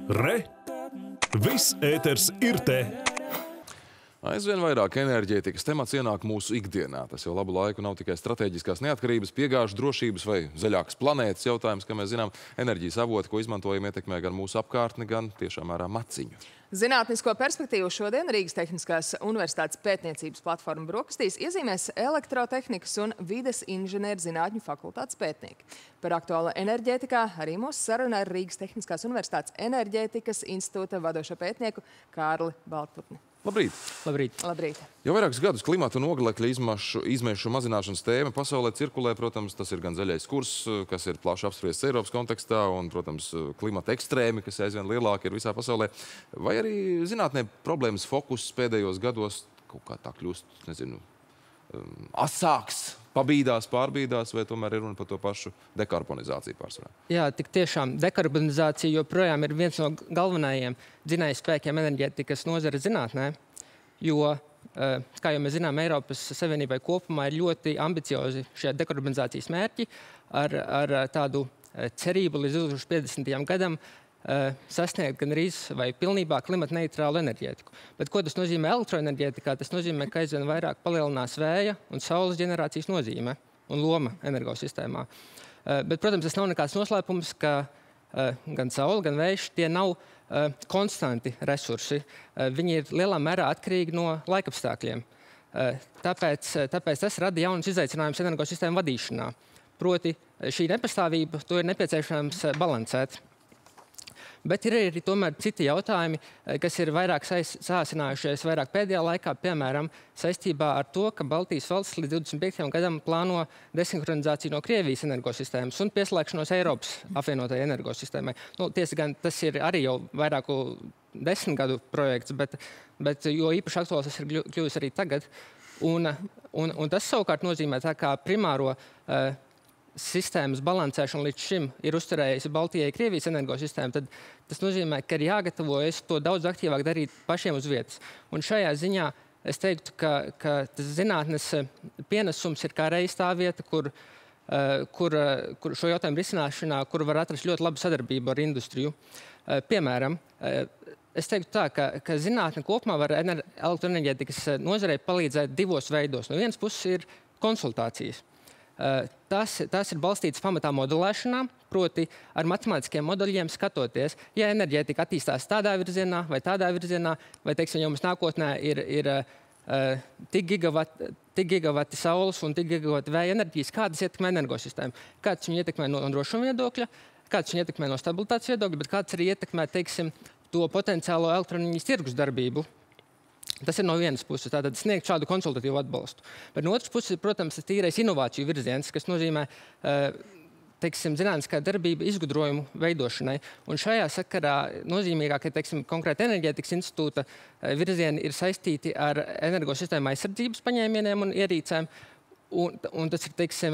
Re! Viss ēters ir te! Aizvien vairāk enerģētikas temats ienāk mūsu ikdienā. Tas jau labu laiku nav tikai strateģiskās neatkarības, piegāžu drošības vai zaļākas planētas jautājums, kā mēs zinām, enerģijas avoti, ko izmantojam, ietekmē gan mūsu apkārtni, gan tiešām mērā maciņu. Zinātnisko perspektīvu šodien Rīgas Tehniskās universitātes pētniecības platforma Brokastīs iezīmēs elektrotehnikas un vides inženierzinātņu fakultātes pētnieki. Par aktuālo enerģētikā arī mūsu saruna ar Rīgas Tehniskās universitātes enerģētikas institūta vadošo pētnieku Kārli Baltputni. Labrīt! Labrīt! Labrīt! Jau vairākus gadus klimata un oglekļa izmešu mazināšanas tēma pasaulē cirkulē, protams, tas ir gan zaļais kurs, kas ir plaši apspriests Eiropas kontekstā, un, protams, klimata ekstrēmi, kas aizvien lielāki ir visā pasaulē. Vai arī zinātnē problēmas fokus pēdējos gados kaut kā tā kļūst, nezinu, asāks, pabīdās, pārbīdās, vai tomēr ir runa par to pašu dekarbonizāciju pārsvarā? Jā, tik tiešām dekarbonizācija joprojām ir viens no galvenajiem dzinējspēkiem enerģētikas nozara zinātnē, jo, kā jau mēs zinām, Eiropas Savienībai kopumā ir ļoti ambiciozi šie dekarbonizācijas mērķi ar tādu cerību līdz 2050. Gadam sasniegt gan arī vai pilnībā klimata neitrālu enerģētiku. Bet ko tas nozīmē elektroenerģētikā? Tas nozīmē, ka aizvien vairāk palielinās vēja un saules ģenerācijas nozīme un loma energosistēmā. Bet, protams, tas nav nekāds noslēpums, ka gan saule, gan vējš tie nav konstanti resursi. Viņi ir lielā mērā atkarīgi no laikapstākļiem. Tāpēc tas rada jaunas izaicinājumus energosistēmu vadīšanā. Proti, šī nepastāvība, to ir nepieciešams balansēt. Bet ir arī tomēr citi jautājumi, kas ir vairāk sāsinājušies vairāk pēdējā laikā, piemēram, saistībā ar to, ka Baltijas valsts līdz 25. gadam plāno desinhronizāciju no Krievijas energosistēmas un pieslēgšanos Eiropas apvienotajai energosistēmai. Tiesa gan tas ir arī jau vairāku 10 gadu projekts, bet jo īpaši aktuāls tas ir kļuvis arī tagad. Un tas savukārt nozīmē tā kā primāro sistēmas balansēšana līdz šim ir uzturējusi Baltijai Krievijas energosistēmu, tad tas nozīmē, ka ir jāgatavojas to daudz aktīvāk darīt pašiem uz vietas. Un šajā ziņā es teiktu, ka tas zinātnes pienesums ir kā reiz tā vieta, kur šo jautājumu risināšanā, kur var atrast ļoti labu sadarbību ar industriju. Piemēram, es teiktu tā, ka zinātne kopumā var elektroenerģētikas nozarei palīdzēt divos veidos. No vienas puses ir konsultācijas. Tas ir balstīts pamatā modelēšanā, proti ar matemātiskiem modeļiem skatoties, ja enerģētika attīstās tādā virzienā, vai teiksim, jau mums nākotnē ir tik gigavati saules un tik gigavati vēja enerģijas, kādas ietekmē energosistēmu. Kāds viņu ietekmē no drošuma viedokļa, kāds viņu ietekmē no stabilitātes viedokļa, bet kāds arī ietekmē, teiksim, to potenciālo elektroenerģijas tirgus darbību. Tas ir no vienas puses, tātad sniegt šādu konsultatīvu atbalstu. Bet no otras puses, protams, tas tīrais inovāciju virziens, kas nozīmē, teiksim, zinātniskā darbība izgudrojumu veidošanai. Un šajā sakarā nozīmīgākie, teiksim, konkrēti enerģētikas institūta virzieni ir saistīti ar energosistēmu aizsardzības paņēmieniem un ierīcēm. Un tas ir, teiksim,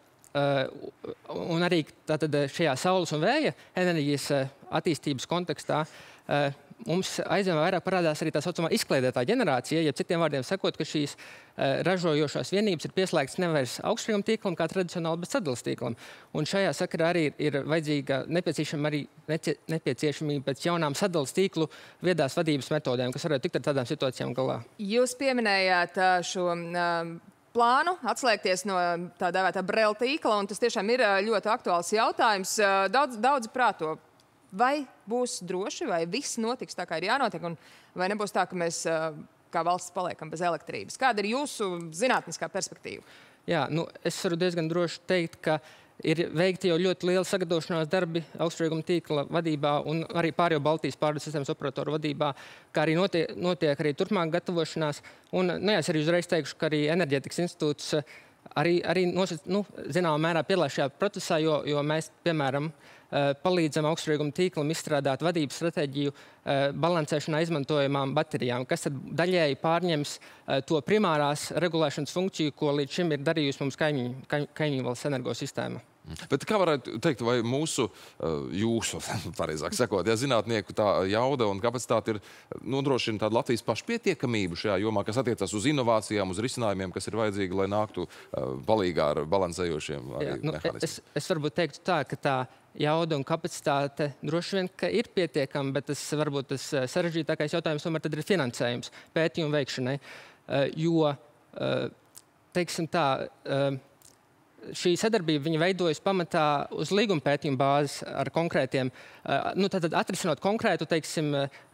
un arī tātad šajā saules un vēja enerģijas attīstības kontekstā mums aizvien vairāk parādās arī tā saucamā izkliedētā ģenerācija, ja citiem vārdiem sakot, ka šīs ražojošās vienības ir pieslēgtas nevis augstsprieguma tīklam, kā tradicionāli, bet sadales tīklam. Un šajā sakarā arī ir vajadzīga nepieciešamība pēc jaunām sadales tīklu viedās vadības metodēm, kas varētu tikt ar tādām situācijām galā. Jūs pieminējāt šo plānu atslēgties no tā dēvētā Brela tīkla, un tas tiešām ir ļoti aktuāls jautājums. Daudz prāto. Vai būs droši, vai viss notiks tā, kā ir jānotiek, un vai nebūs tā, ka mēs kā valsts paliekam bez elektrības? Kāda ir jūsu zinātniskā perspektīva? Jā, es varu diezgan droši teikt, ka ir veikti jau ļoti liela sagatavošanās darbi augstsprieguma tīkla vadībā un arī pārējo Baltijas pārvades sistēmas operatoru vadībā, kā arī notiek arī turpmāk gatavošanās. Un, es arī uzreiz teikšu, ka arī enerģētikas institūts arī zināmā mērā piedalās šajā procesā, jo mēs, piemēram, palīdzam augstsprieguma tīklam izstrādāt vadības stratēģiju balansēšanā izmantojamām baterijām, kas tad daļēji pārņems to primārās regulēšanas funkciju, ko līdz šim ir darījusi mums kaimiņu valsts energosistēma. Bet kā varētu teikt, vai jūsu, pareizāk sakot, zinātnieku tā jauda un kapacitāte ir nodrošina tādu Latvijas pašpietiekamību šajā jomā, kas attiecas uz inovācijām, uz risinājumiem, kas ir vajadzīgi, lai nāktu palīgā ar balansējošiem mehānismiem? Es varbūt teiktu tā, ka tā jauda un kapacitāte droši vien, ka ir pietiekama, bet varbūt tas sarežģītākais jautājums tomēr tad ir finansējums pētījumu veikšanai. Jo, teiksim tā, šī sadarbība viņa veidojas pamatā uz līguma pētījuma bāzes ar konkrētiem, tātad atrisinot konkrētu, teiksim,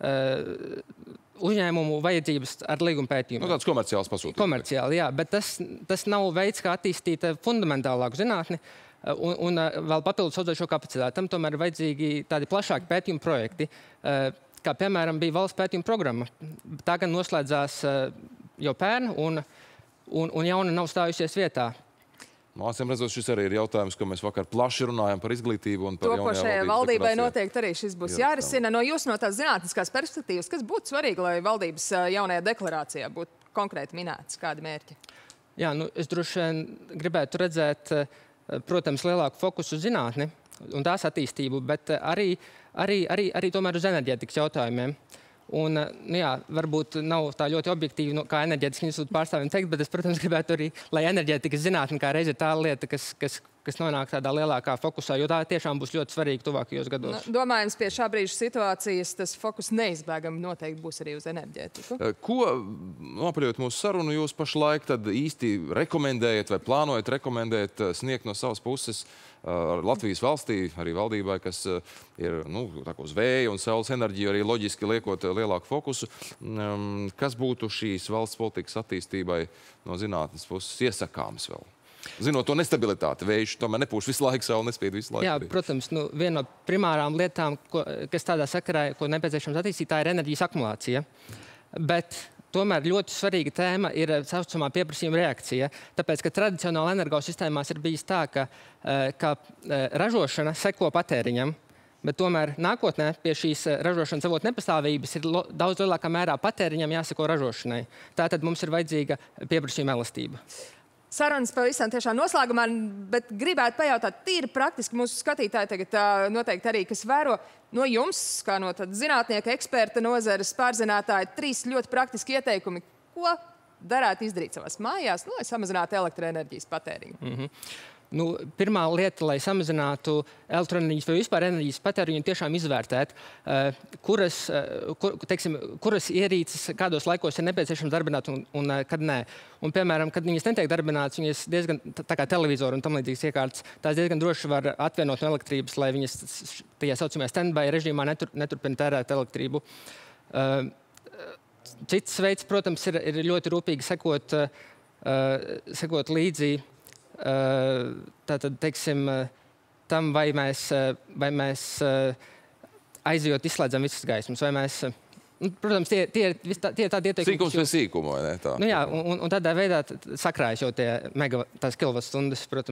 uzņēmumu vajadzības ar līguma pētījumu. Tāds komerciāls pasūtījums. Komerciāli, jā, bet tas nav veids, kā attīstīt fundamentālāku zinātni un vēl papildus audzēt šo kapacitāti. Tam tomēr ir vajadzīgi tādi plašāki pētījuma projekti, kā piemēram bija valsts pētījuma programma. Tā gan noslēdzās jau pērn un jauna nav stājusies vietā. Māciem redzot, šis arī ir jautājums, ko mēs vakar plaši runājam par izglītību un par jaunajā šajā valdībai noteikti arī šis būs jārisina. No jūs no tās zinātniskās perspektīvas, kas būtu svarīgi, lai valdības jaunajā deklarācijā būtu konkrēti minēts, kādi mērķi? Jā, es droši vien gribētu redzēt, protams, lielāku fokusu uz zinātni un tās attīstību, bet arī tomēr uz enerģētikas jautājumiem. Un, varbūt nav tā ļoti objektīvi, kā enerģētikas institūta pārstāvjiem teikt, bet es, protams, gribētu arī, lai enerģētikas zinātne kā reiz ir tā lieta, kas nonāk tādā lielākā fokusā, jo tā tiešām būs ļoti svarīga tuvākajos gados. Domājams, pie šā brīža situācijas tas fokus neizbēgami noteikti būs arī uz enerģētiku. Ko, nopaļot mūsu sarunu, jūs pašlaik tad īsti rekomendējat vai plānojat rekomendēt sniegt no savas puses Latvijas valstī, arī valdībai, kas ir uz vēja un saules enerģiju, arī loģiski liekot lielāku fokusu. Kas būtu šīs valsts politikas attīstībai no zinātnes puses iesakāms vēl? Zinot to nestabilitāti, vējš tomēr nepūš visu laiku, saule nespīd visu laiku. Jā, protams, viena no primārām lietām, kas tādā sakarā, ko nepieciešams attīstīt, tā ir enerģijas akumulācija. Bet tomēr ļoti svarīga tēma ir saucamā pieprasījuma reakcija, tāpēc, ka tradicionāli energosistēmās ir bijis tā, ka ražošana seko patēriņam, bet tomēr nākotnē pie šīs ražošanas avotu nepastāvības ir daudz lielākā mērā patēriņam jāseko ražošanai. Tātad mums ir vajadzīga pieprasījuma elastība. Sarunas pavisam tiešām noslēgumā, bet gribētu pajautāt tīri praktiski mūsu skatītāji tagad noteikti arī, kas vēro no jums, kā no zinātnieka, eksperta nozares pārzinātāja, 3 ļoti praktiski ieteikumi, ko darētu izdarīt savās mājās, lai samazinātu elektroenerģijas patēriņu. Pirmā lieta, lai samazinātu elektroenerģijas vai vispār enerģijas patēriņu, tiešām izvērtēt, kuras ierīces kādos laikos ir nepieciešams darbināt un kad nē. Un, piemēram, kad viņas netiek darbinātas, viņas diezgan, tā kā televizoru un tam līdzīgas iekārtas, tās diezgan droši var atvienot no elektrības, lai viņas tajā saucamajā standby režīmā neturpina tērēt elektrību. Cits veids, protams, ir ļoti rūpīgi sekot līdzi tātad, teiksim, tam, vai mēs aizejot izslēdzam visas gaismas, vai mēs, protams, tie ir tādi ieteikumi. Sīkums vai sīkumu, vai ne tā? Jā, un tādā veidā sakrājas jau tās kilovatstundas, protams.